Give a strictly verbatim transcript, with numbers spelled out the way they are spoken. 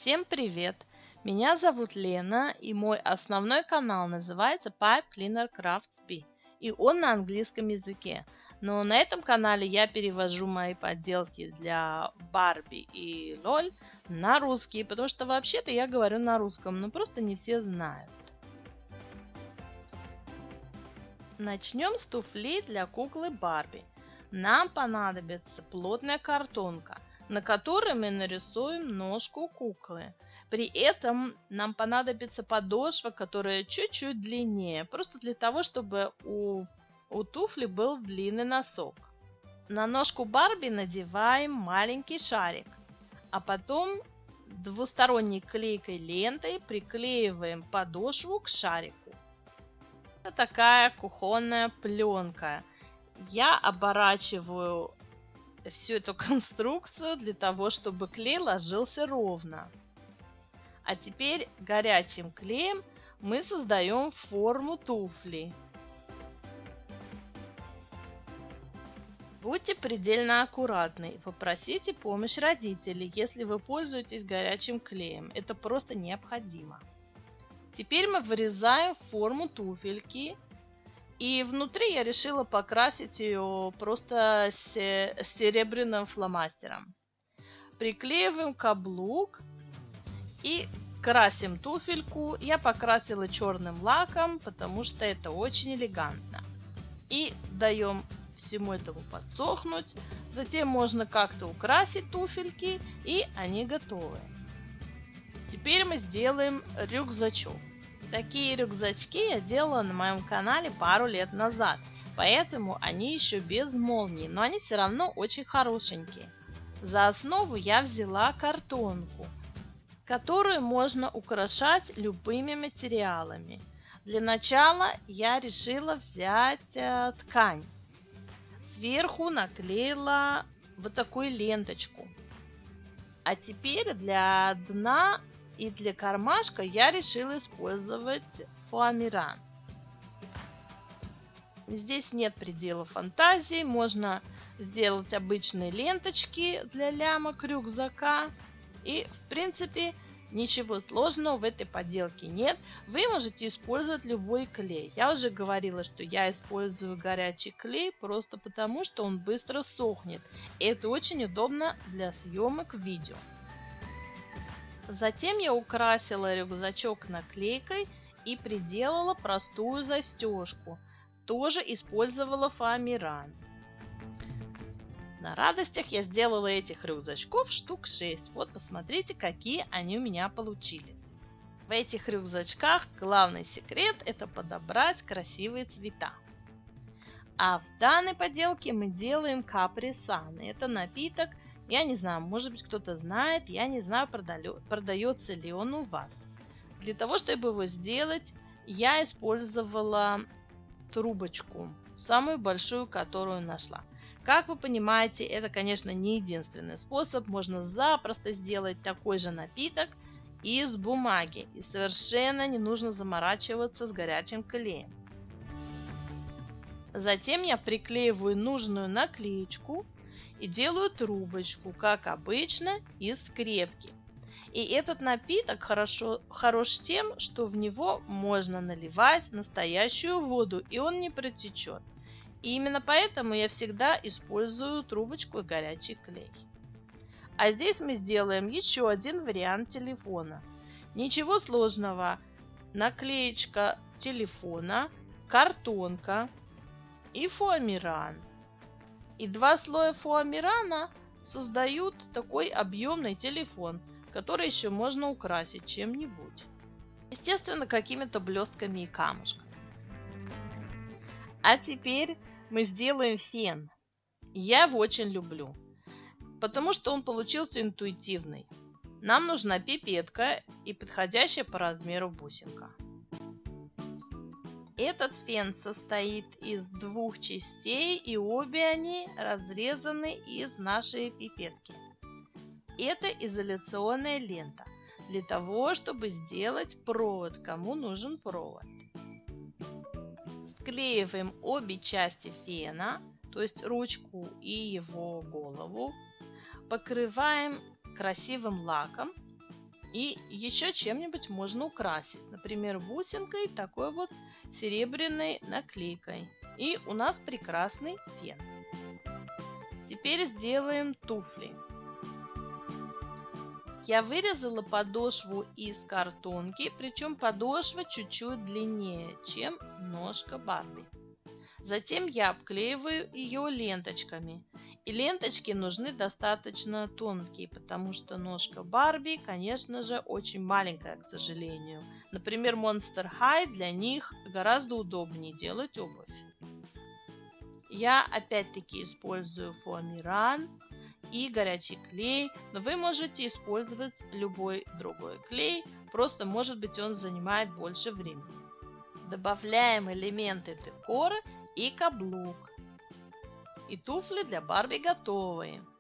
Всем привет! Меня зовут Лена, и мой основной канал называется Pipe Cleaner Crafts B, и он на английском языке. Но на этом канале я перевожу мои поделки для Барби и Лоль на русский, потому что вообще-то я говорю на русском, но просто не все знают. Начнем с туфлей для куклы Барби. Нам понадобится плотная картонка, на которой мы нарисуем ножку куклы. При этом нам понадобится подошва, которая чуть-чуть длиннее, просто для того, чтобы у, у туфли был длинный носок. На ножку Барби надеваем маленький шарик, а потом двусторонней клейкой лентой приклеиваем подошву к шарику. Это такая кухонная пленка. Я оборачиваю всю эту конструкцию для того, чтобы клей ложился ровно. А теперь горячим клеем мы создаем форму туфли. Будьте предельно аккуратны и попросите помощь родителей, если вы пользуетесь горячим клеем. Это просто необходимо. Теперь мы вырезаем форму туфельки. И внутри я решила покрасить ее просто серебряным фломастером. Приклеиваем каблук и красим туфельку. Я покрасила черным лаком, потому что это очень элегантно. И даем всему этому подсохнуть. Затем можно как-то украсить туфельки, и они готовы. Теперь мы сделаем рюкзачок. Такие рюкзачки я делала на моем канале пару лет назад, поэтому они еще без молнии, но они все равно очень хорошенькие. За основу я взяла картонку, которую можно украшать любыми материалами. Для начала я решила взять э, ткань. Сверху наклеила вот такую ленточку. А теперь для дна и для кармашка я решила использовать фоамиран. Здесь нет предела фантазии. Можно сделать обычные ленточки для лямок рюкзака. И в принципе ничего сложного в этой поделке нет. Вы можете использовать любой клей. Я уже говорила, что я использую горячий клей просто потому, что он быстро сохнет. И это очень удобно для съемок видео. Затем я украсила рюкзачок наклейкой и приделала простую застежку. Тоже использовала фоамиран. На радостях я сделала этих рюкзачков штук шесть. Вот посмотрите, какие они у меня получились. В этих рюкзачках главный секрет – это подобрать красивые цвета. А в данной поделке мы делаем капри-сан. Это напиток. Я не знаю, может быть, кто-то знает, я не знаю, продается ли он у вас. Для того, чтобы его сделать, я использовала трубочку, самую большую, которую нашла. Как вы понимаете, это, конечно, не единственный способ. Можно запросто сделать такой же напиток из бумаги. И совершенно не нужно заморачиваться с горячим клеем. Затем я приклеиваю нужную наклеечку и делаю трубочку, как обычно, из скрепки. И этот напиток хорошо, хорош тем, что в него можно наливать настоящую воду, и он не протечет. И именно поэтому я всегда использую трубочку и горячий клей. А здесь мы сделаем еще один вариант телефона. Ничего сложного. Наклеечка телефона, картонка и фоамиран. И два слоя фоамирана создают такой объемный телефон, который еще можно украсить чем-нибудь. Естественно, какими-то блестками и камушками. А теперь мы сделаем фен. Я его очень люблю, потому что он получился интуитивный. Нам нужна пипетка и подходящая по размеру бусинка. Этот фен состоит из двух частей, и обе они разрезаны из нашей пипетки. Это изоляционная лента для того, чтобы сделать провод, кому нужен провод. Склеиваем обе части фена, то есть ручку и его голову, покрываем красивым лаком И еще чем-нибудь можно украсить. Например, бусинкой, такой вот серебряной наклейкой. И у нас прекрасный фен. Теперь сделаем туфли. Я вырезала подошву из картонки, причем подошва чуть-чуть длиннее, чем ножка Барби. Затем я обклеиваю ее ленточками. И ленточки нужны достаточно тонкие, потому что ножка Барби, конечно же, очень маленькая, к сожалению. Например, Monster High для них гораздо удобнее делать обувь. Я опять-таки использую фоамиран и горячий клей, но вы можете использовать любой другой клей, просто может быть он занимает больше времени. Добавляем элементы декора и каблук. И туфли для Барби готовы.